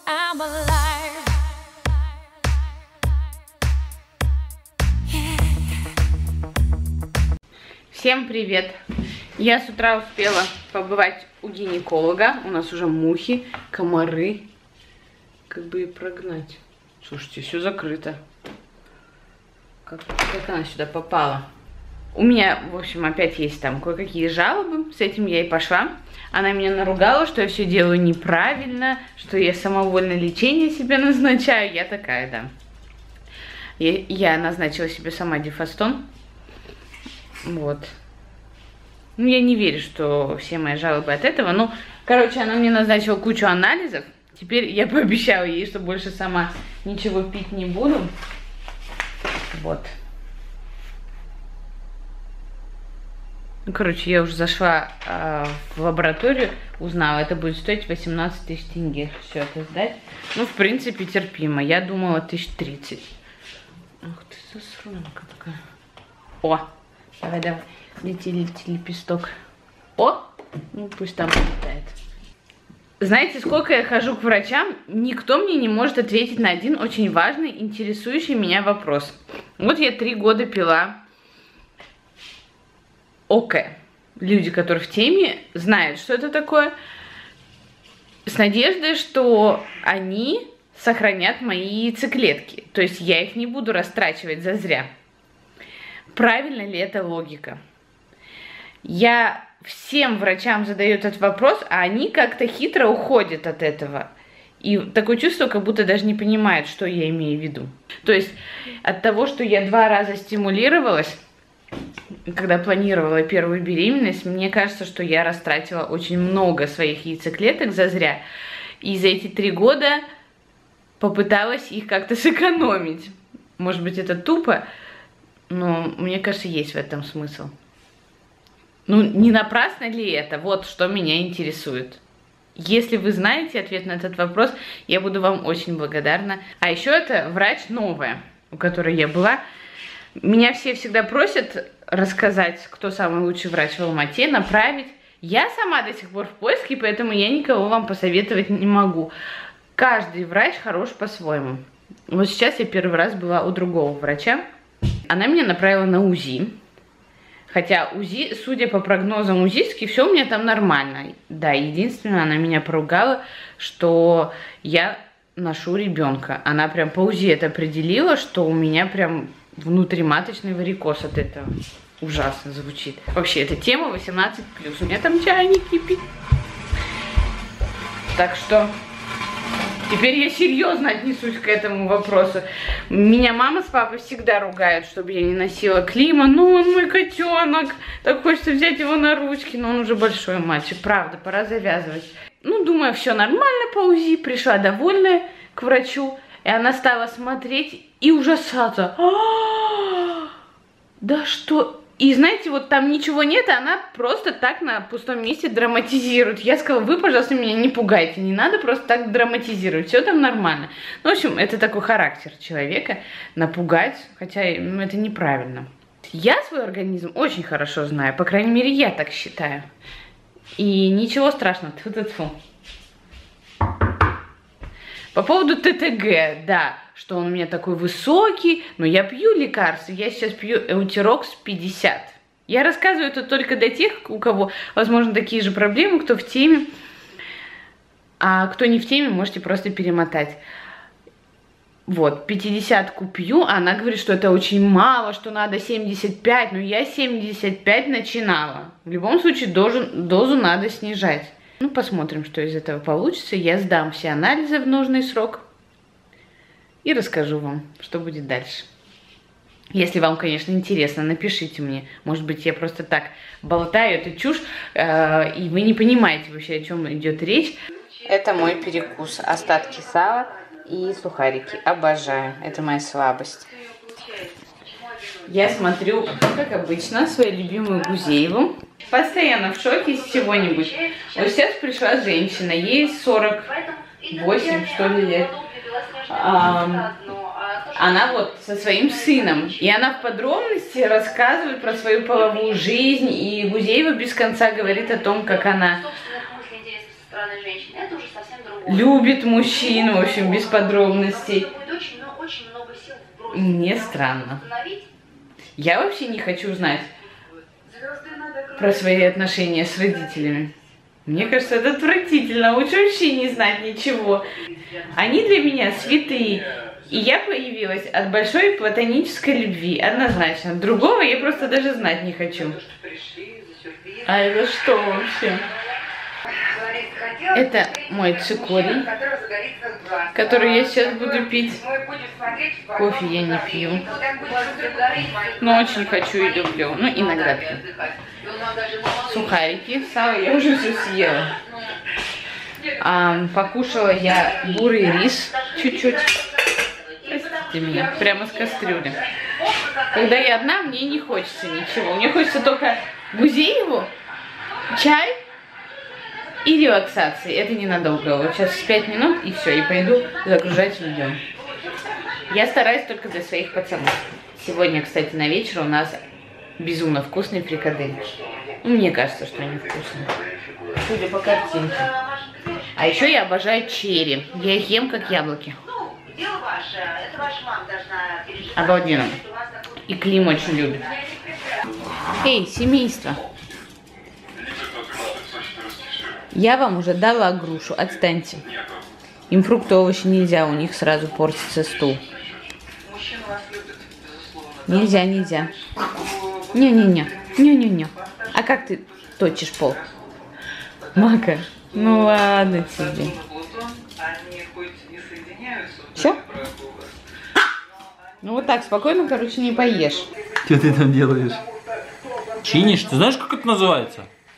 I'm alive. Всем привет! Я с утра успела побывать у гинеколога. У нас уже мухи, комары. Как бы и прогнать. Слушайте, все закрыто. Как она сюда попала? У меня, в общем, опять есть там кое-какие жалобы. С этим я и пошла. Она меня наругала, что я все делаю неправильно, что я самовольно лечение себе назначаю. Я такая, да. Я назначила себе сама Дифастон. Вот. Ну, я не верю, что все мои жалобы от этого. Ну, короче, она мне назначила кучу анализов. Теперь я пообещала ей, что больше сама ничего пить не буду. Вот. Ну, короче, я уже зашла в лабораторию, узнала, это будет стоить 18 тысяч тенге все это сдать. Ну, в принципе, терпимо. Я думала 1030. Ах ты, засранка такая. О, давай, лети, лепесток. О, ну пусть там летает. Знаете, сколько я хожу к врачам, никто мне не может ответить на один очень важный, интересующий меня вопрос. Вот я 3 года пила ОК. Люди, которые в теме, знают, что это такое. С надеждой, что они сохранят мои яйцеклетки. То есть я их не буду растрачивать зазря. Правильно ли это логика? Я всем врачам задаю этот вопрос, а они как-то хитро уходят от этого. И такое чувство, как будто даже не понимают, что я имею в виду. То есть от того, что я 2 раза стимулировалась, когда планировала первую беременность, мне кажется, что я растратила очень много своих яйцеклеток зазря. И за эти 3 года попыталась их как-то сэкономить. Может быть, это тупо, но мне кажется, есть в этом смысл. Ну, не напрасно ли это? Вот что меня интересует. Если вы знаете ответ на этот вопрос, я буду вам очень благодарна. А еще это врач новая, у которой я была. Меня все всегда просят рассказать, кто самый лучший врач в Алмате, направить. Я сама до сих пор в поиске, поэтому я никого вам посоветовать не могу. Каждый врач хорош по-своему. Вот сейчас я первый раз была у другого врача. Она меня направила на УЗИ. Хотя УЗИ, судя по прогнозам УЗИски, все у меня там нормально. Да, единственное, она меня поругала, что я ношу ребенка. Она прям по УЗИ это определила, что у меня прям внутриматочный варикоз от этого. Ужасно звучит. Вообще, это тема 18+. У меня там чайник кипит. Так что теперь я серьезно отнесусь к этому вопросу. Меня мама с папой всегда ругают, чтобы я не носила Клима. Ну, он мой котенок. Так хочется взять его на ручки. Но он уже большой мальчик. Правда, пора завязывать. Ну, думаю, все нормально по УЗИ. Пришла довольная к врачу. И она стала смотреть и ужасаться. Да что... И знаете, вот там ничего нет, она просто так на пустом месте драматизирует. Я сказала, вы, пожалуйста, меня не пугайте, не надо просто так драматизировать, все там нормально. Ну, в общем, это такой характер человека, напугать, хотя это неправильно. Я свой организм очень хорошо знаю, по крайней мере, я так считаю. И ничего страшного, тьфу-тьфу. По поводу ТТГ, да, что он у меня такой высокий, но я пью лекарства, я сейчас пью Эутирокс 50. Я рассказываю это только для тех, у кого, возможно, такие же проблемы, кто в теме, а кто не в теме, можете просто перемотать. Вот, 50-ку пью, она говорит, что это очень мало, что надо 75, но я 75 начинала. В любом случае дозу надо снижать. Ну, посмотрим, что из этого получится. Я сдам все анализы в нужный срок и расскажу вам, что будет дальше. Если вам, конечно, интересно, напишите мне. Может быть, я просто так болтаю, это чушь, и вы не понимаете вообще, о чем идет речь. Это мой перекус. Остатки сала и сухарики. Обожаю. Это моя слабость. Я смотрю, как обычно, свою любимую Гузееву. Постоянно в шоке из чего-нибудь. Вот сейчас пришла женщина, ей 48, что ли, лет. Она вот со своим сыном. И она в подробности рассказывает про свою половую жизнь. И Гузеева без конца говорит о том, как она любит мужчин, в общем, без подробностей. Мне странно. Я вообще не хочу знать про свои отношения с родителями. Мне кажется, это отвратительно. Лучше вообще не знать ничего. Они для меня святые. И я появилась от большой платонической любви. Однозначно. Другого я просто даже знать не хочу. А это что вообще? Это мой цикорий, который я сейчас буду пить. Кофе я не пью. Но очень хочу и люблю. Ну, иногда пью. Сухарики, сало я уже все съела. Покушала я бурый рис чуть-чуть. Простите меня, прямо с кастрюли. Когда я одна, мне не хочется ничего. Мне хочется только гузееву, чай и релаксации. Это ненадолго. Вот сейчас 5 минут и все, и пойду загружать видео. Я стараюсь только для своих пацанов. Сегодня, кстати, на вечер у нас безумно вкусные фрикадельки. Мне кажется, что они вкусные. Судя по картинке. А еще я обожаю черри. Я их ем как яблоки. Обалденно. И Клим очень любит. Эй, семейство. Я вам уже дала грушу, отстаньте. Им фрукты, овощи нельзя, у них сразу портится стул. Нельзя, нельзя. Не-не-не, не-не-не. А как ты точишь пол? Мака, ну ладно тебе. Все? Ну вот так, спокойно, короче, не поешь. Что ты там делаешь? Чинишь? Ты знаешь, как это называется?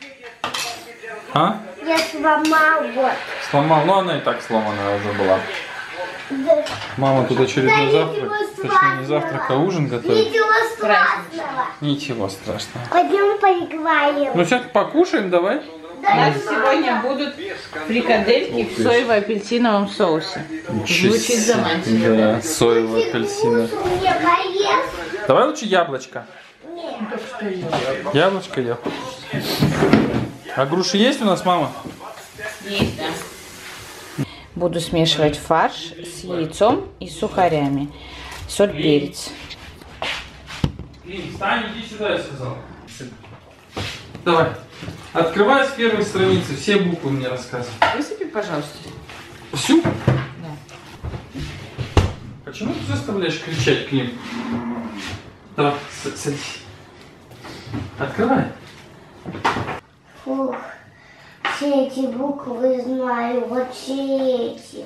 А? Я сломал вот. Сломал? Ну она и так сломанная уже была. Да. Мама тут очередной завтрак. ничего Точнее, не страшного. завтрак, а ужин готовит. Ничего страшного. Ничего страшного. Пойдем поиграем. Ну сейчас покушаем, давай. У нас сегодня будут фрикадельки в соево-апельсиновом соусе. Звучит заманчиво. Да, соевый апельсин. Мне поесть? Давай лучше яблочко. Нет. Яблочко я. А груши есть у нас, мама? Есть, да. Буду смешивать фарш с яйцом и сухарями. Соль, перец. Лин, встань, иди сюда, я сказал. Давай. Открывай с первой страницы, все буквы мне рассказывай. Высыпи, пожалуйста. Всю? Да. Почему ты заставляешь кричать, Клим? Давай, садись. Открывай. Фух. Все эти буквы знаю. Вот все эти.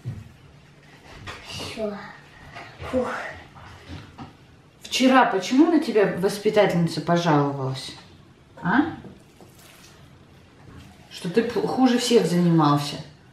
Все. Фух. Вчера почему на тебя воспитательница пожаловалась? А? Что ты хуже всех занимался.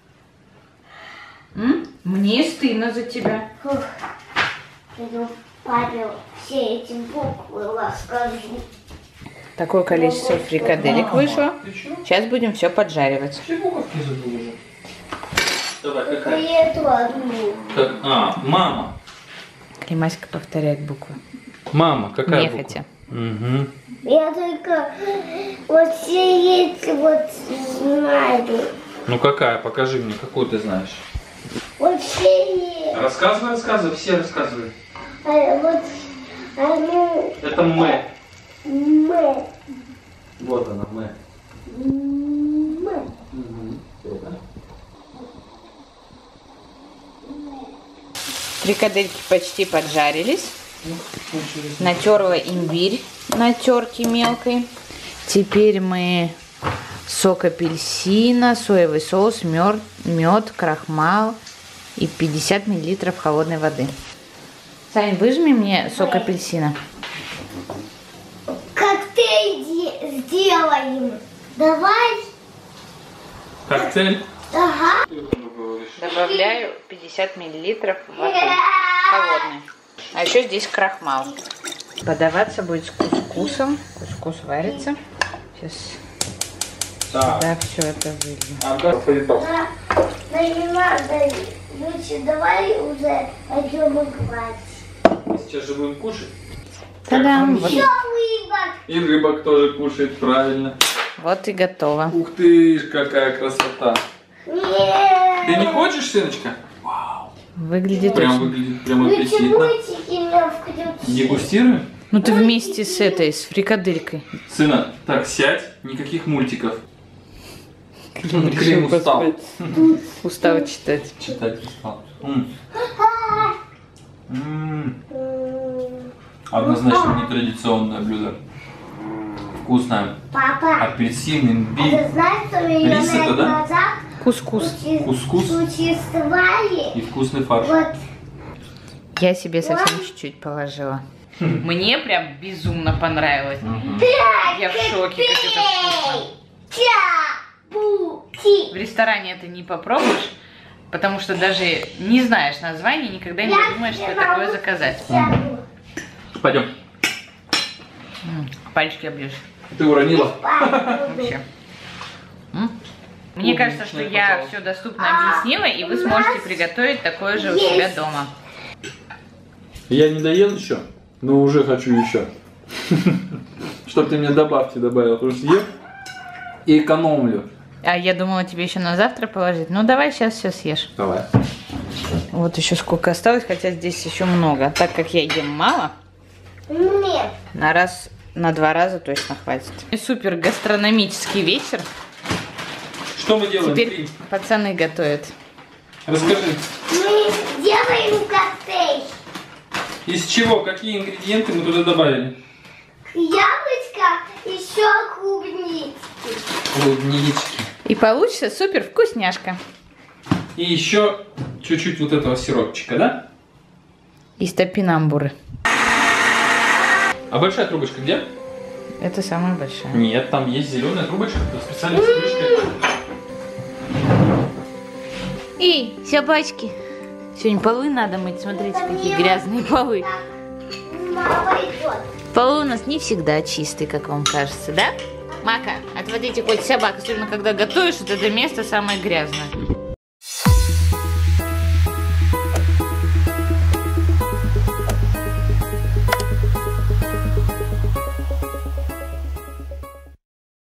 Мне стыдно за тебя. Фух. Пойду папе все эти буквы расскажу. Такое количество фрикаделек вышло. Сейчас будем все поджаривать. Все буковки забыл уже. Давай, И какая? эту одну. Мама. Климаська повторяет буквы. Мама, какая Нехотя. буква? Угу. Я только вот все эти вот знаю. Ну какая? Покажи мне, какую ты знаешь. Вот все эти. Рассказывай, все рассказывай. Вот одну Это мы. мы. Вот она, мы. Мы. Фрикадельки почти поджарились. Натерла имбирь на терке мелкой. Теперь мы сок апельсина, соевый соус, мед, крахмал и 50 мл холодной воды. Сань, выжми мне сок апельсина. Коктейль сделаем. Давай. Коктейль. Ага. Добавляю 50 мл воды холодной. А еще здесь крахмал. Подаваться будет с кускусом. Кускус варится. Сейчас сюда все это вылью. Да. Но не надо. Лучше давай уже пойдем играть. Сейчас же будем кушать. Та-дам! Вот, Все, рыбок. И рыбок тоже кушает, правильно. вот и готово. Ух ты, какая красота. Нет. Ты не хочешь, сыночка? Выглядит Прям очень... выглядит прям Включи аппетитно. мультики, меня включи. Дегустируем? Ну ты вместе с этой, с фрикаделькой. Сына, так, сядь, никаких мультиков. Клим Клим устал. Устал читать. Читать устал. Однозначно нетрадиционное блюдо. Вкусное. Папа, Апельсин, а имбирь. ты знаешь, что меня Рис это, да? назад Кускус. Кускус существовали? и вкусный фарш. Вот. Я себе совсем чуть-чуть положила. Мне прям безумно понравилось. Я в шоке, как это вкусно. В ресторане это не попробуешь, потому что даже не знаешь название, никогда не думаешь, что такое заказать. Пойдем. Пальчики оближешь. Ты уронила? Вообще. Мне кажется, что я все доступно объяснила, и вы сможете приготовить такое же у себя дома. Я не доел еще, но уже хочу еще. Чтоб ты мне добавки добавил, потому что ем и экономлю. А я думала тебе еще на завтра положить. Ну давай сейчас все съешь. Давай. Вот еще сколько осталось, хотя здесь еще много. Так как я ем мало, Нет. на 2 раза точно хватит. И супер гастрономический вечер. Что мы делаем? Теперь пацаны готовят. Расскажи, Мы делаем коктейль. из чего, какие ингредиенты мы туда добавили? Яблочко, еще клубнички. Клубнички. И получится супер вкусняшка. И еще чуть-чуть вот этого сиропчика, да? Из топинамбуры. А большая трубочка где? Это самая большая. Нет, там есть зеленая трубочка, специально с крышкой. Эй, собачки. Сегодня полы надо мыть. Смотрите, какие грязные полы. Мама идет. Полы у нас не всегда чистые, как вам кажется, да? Мака, отводите хоть собак, особенно когда готовишь, вот это место самое грязное.